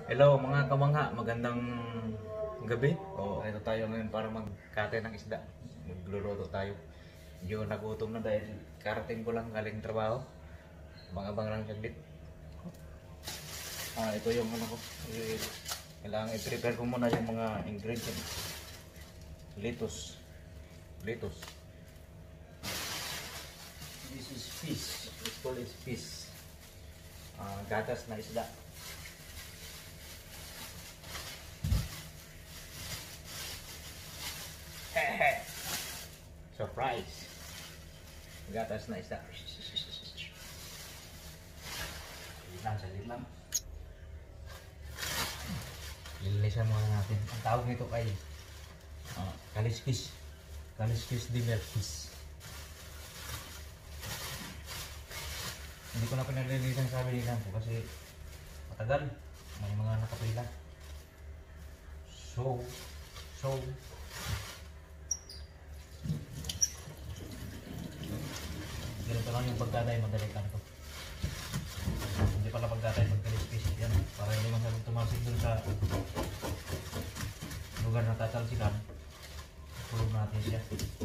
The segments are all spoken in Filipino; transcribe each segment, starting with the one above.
Hello mga kamangha, magandang gabi. Ito tayo ngayon para magkate ng isda. Magluluto tayo. Medyo nagutom na dahil karating ko lang galing trabaho. Abang-abang lang saglit. Ito yung ano ko. Kailangan i-prepare ko muna yung mga ingredients. Lettuce. This is fish. It's called fish. Gatas na isda. Surprise! Gatas na isda. Salit lang. Lilinisan muna natin. Ang tawag nito ay kaliskis. Kaliskis di melkis. Hindi ko na pinalilisan sa bilisan ko kasi matagal. May mga nakapila. So ganito lang yung pagkatay, madali lang ito. Hindi pala pagkatay, pagkaliskis yan. Para hindi masyadong tumasik dun sa lugar na tatalsikan. Tulog natin siya.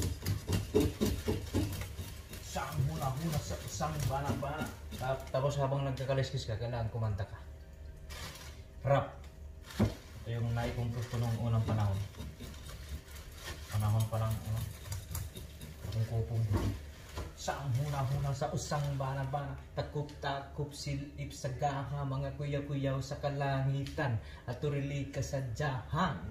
Isang hula-hula sa isang bana-bana. Tapos habang nagkakaliskis ka, kailangan kumanta ka. Rap. Ito yung naikumpros ko noong unang panahon. Panahon pa lang, kupong Sang huna-huna sa usang bana-bana, takup-takup silip sa gaha, mga kuyaw-kuyaw sa kalangitan, at turili ka sa jahan.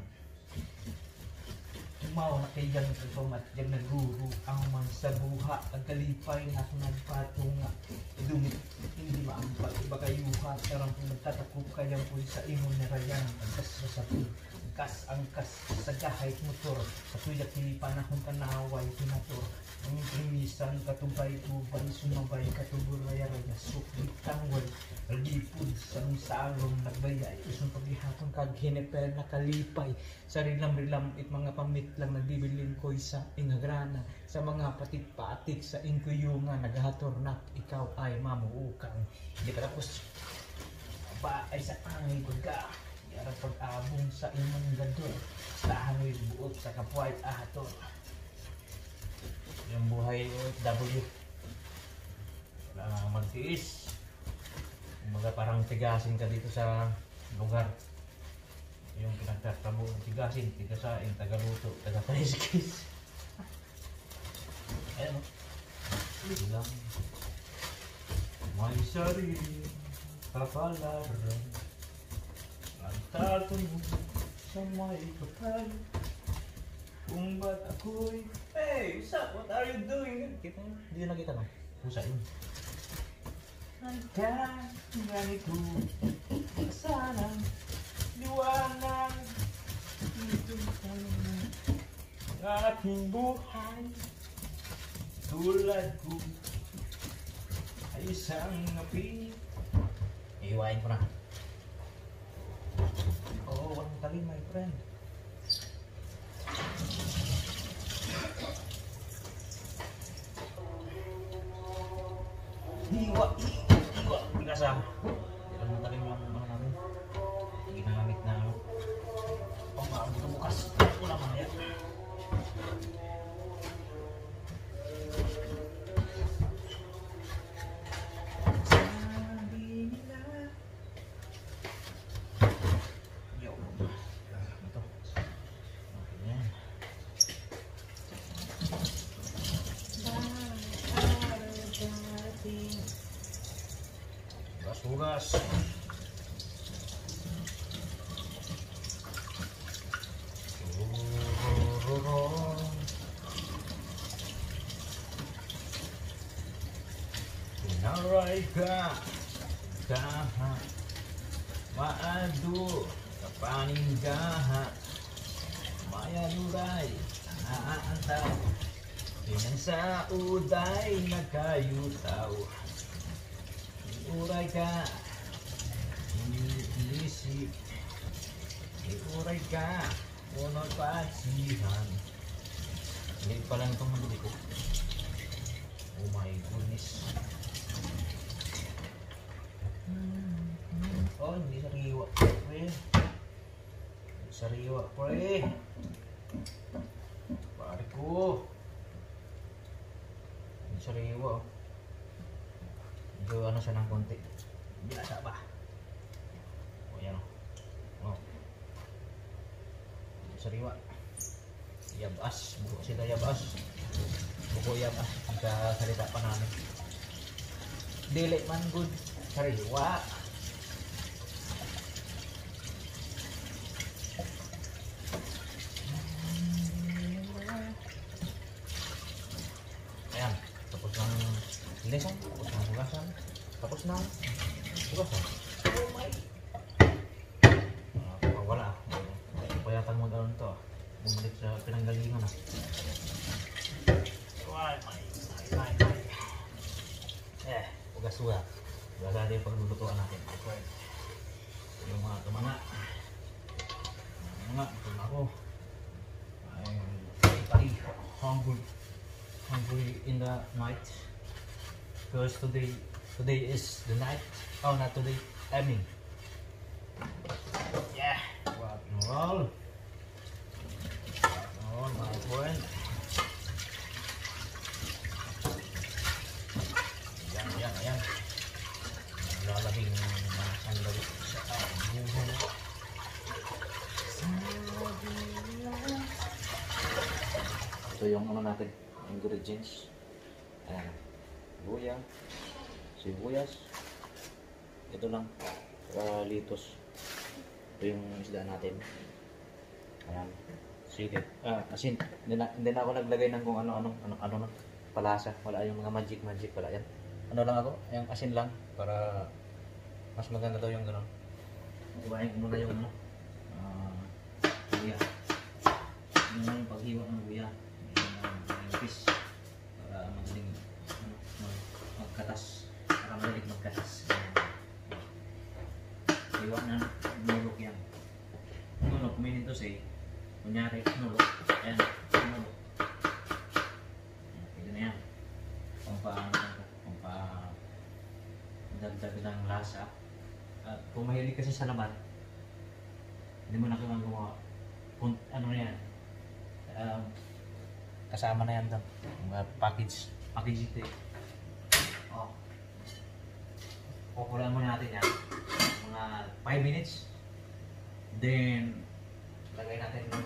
Tumaw na kayang nagpamatyag na guru, ang man sa buha, ang kalipay na nagpatunga, dumit, hindi maampag, iba kayuha, sarang kung nagtatakup kayang po sa imong narayan, angkas sa sapul. Angkas sa gahay motor, katuyak ni panahon kanaway tinator, ang primisan katubay-tubay, sumabay katuburaya-raya, suklit tangwal, alipod sa salong nagbayay, isang paghihapon kaghinepel na kalipay, sa rilam-rilam it mga pamit lang nagbibiling ko'y sa ingagrana, sa mga patik-patik sa inkuyungan, naghator na ikaw ay mamuukang. Hindi ka tapos, ba ay sa angay pagka. Yara pag-abong sa imong gadol, sa hanoy buot sa kapway ahator. Yung buhay OFW, magtiis. Mga parang tigasin ka dito sa lugar. Yung pinagtatabo, tigasin, tigasain, tagaluto, taga-paliskis. Ayan o. Bilang may sarili kapalaran. Tatong sa may kapal. Kung ba't ako'y hey, what's up? What are you doing? Kita nyo? Hindi nyo nakita no? Pusa yun. Hanggang ganito kasalang liwanag dito sa ang aking buhay. Tulad ko ay isang api. Iiwain ko na. Walang talim, my friend. Hiwa. Binasa. Walang talim yung ano namin. Ginamit na pang-maabot na bukas. Wala mamaya. Hugas. Pinaray ka gaha, maado kapaning gaha, mayaluray naaantaw, pinansa uday nagkayutaw. Iuray ka, iniisip, iuray ka, unod patsihan. Hindi pa lang itong nabili ko. Oh my goodness. Oh, hindi sariwa. Pre. Sariwa, pre. Pare ko. Hindi sariwa. Medyo ano siya ng konti. Biasa ba? O yan o. Oh. Sariwa. Yabas. Buko sila yabas. Buko yabas. Ang salita pa namin. Dili man good. Sariwa. Ayan. Tapos ng linisan. Tapos ng hugasan. Tapos ng hugasan. Oh my. Wala. Payatan mo gano'n to. Bumalik sa pinanggalingan ah. Hugas-hugas. Hugas natin yung paglulutuan natin. Yung mga tumanga. Ito na ako. I'm hungry in the night. Because today is the night. Oh, not today. I mean. Yeah. Rock and roll. Oh, my friend. Ayan. Lalabing sandali sa buhong. Ito yung ano natin, ingredients. Ayan. Sibuyas. Ito lang. Litos. Ito yung isda natin. Ayan. Sige. Asin. Hindi na ako naglagay ng kung ano na palasa. Wala yung mga magic pala yan. Ano lang ako, yung asin lang para mas maganda daw yung gano'n. Ibahin ko muna yung ano. Luya. Yun lang yung paghiwa ng luya. Yung fish. Para magaling magkatas. Para magaling magkatas. Hiwa na nulok yan. Nulok, meaning to say, kunyari, nulok. Ayan, nulok. Ito na yan. Dagdag ng lasa. At kung mahilig kasi sa laman, hindi mo na kailangan gumawa. Ano na yan? Kasama na yan doon. Package ito eh. Oh. Kukulaan mo natin yan. Mga 5 minutes. Then, lagay natin yung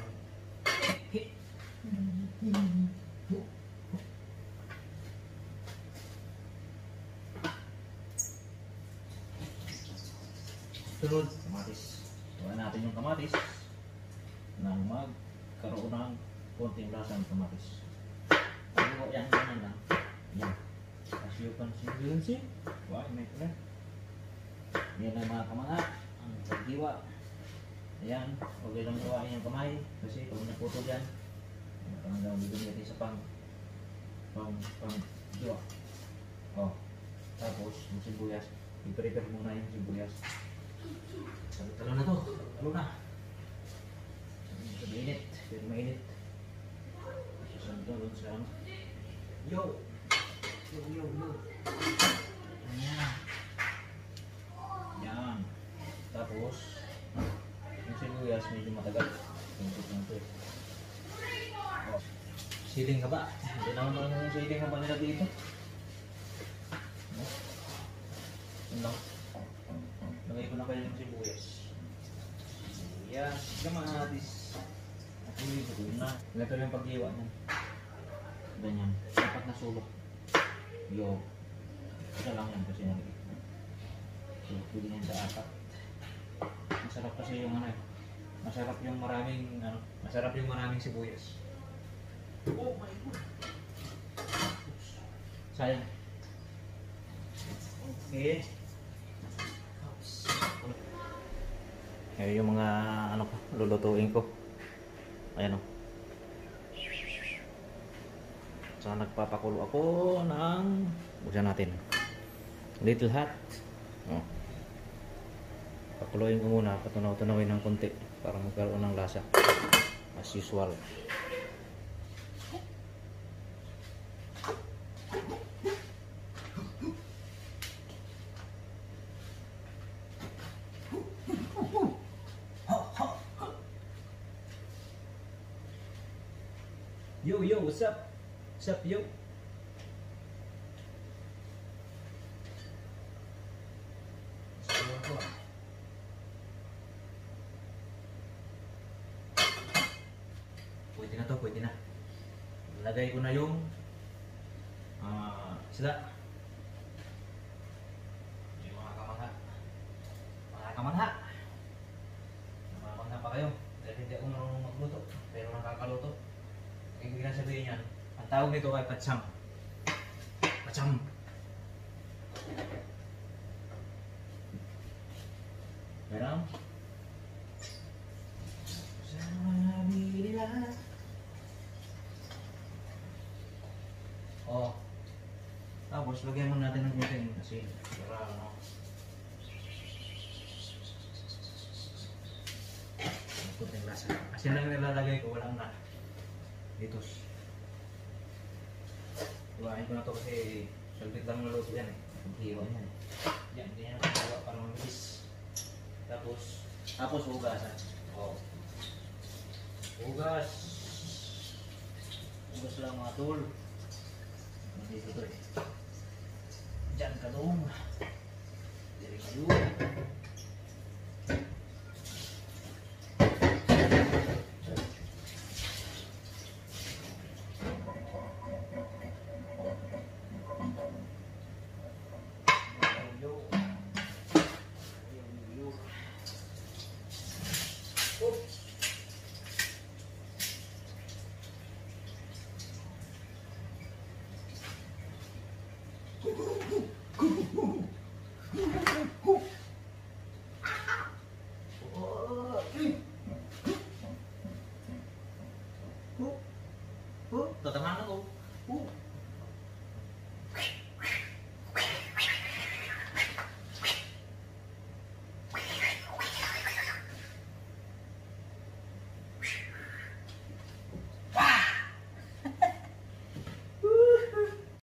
sunod, kamatis. Tuwan natin yung kamatis nang magkaroon ng konting lasa ng kamatis. Ano yan, ganun lang. Yan. As you can see, why, may pala. Yan ang mga kamanga, ang pagdiwa. Ayan, huwag lang gawain yung kamay kasi pag naputol yan, parang bigyan natin sa pang-diwa. Oh. Tapos, yung sibuyas, i-prepare muna yung sibuyas. Talo na to. Talo na. Mainit. Pero mainit. Susunod doon sa ano. Yo! Ayan. Yan. Tapos, yung sibuyas medyo matagal. Tunto. Oh. Siling ka ba? Hindi naman yung siling ka ba nila dito? Ano? Lagay ko na kayo yung sibuyas. Kamatis. At hindi ko na. Ito yung pag-iwa niyan. Ganyan. Dapat na sulok. Yo. Isa lang yan kasi nalagay. So, pwede yan sa apat. Masarap kasi yung ano eh. Masarap yung maraming sibuyas. Oh my God! Sayang. Okay. Ayan yung mga ano ko, lulutuin ko. Ayan o. So nagpapakulo ako ng buksan natin. Little hot. Oh. Pakuluin ko muna, patunaw-tunawin ng konti para magkaroon ng lasa. As usual. Yo, yo, what's up? What's up, yo? Pwede na to, pwede na. Lagay ko na yung isda. Yung mga kamangha. Mga kamangha. Mga kamangha pa kayo. Dahil hindi ako marunong magluto. Pero nakakaluto. Ibig na sabihin yan. Ang tawag nito ay patsam. Patsam. Pero sabi nila. Oh. Tapos lagyan mo natin ng konting asin para ano. Konting lasa. Asin lang nilalagay ko, walang na. Dito. Iwain ko na to kasi salbit lang naluto yan eh. Hiwa yan. Yan, ganyan ang hiwa para mabilis. Tapos hugasan. Oh. Hugas. Hugas lang mga tol. Dito to eh. Diyan ka doon. Dili kayo. Tatamaan ako.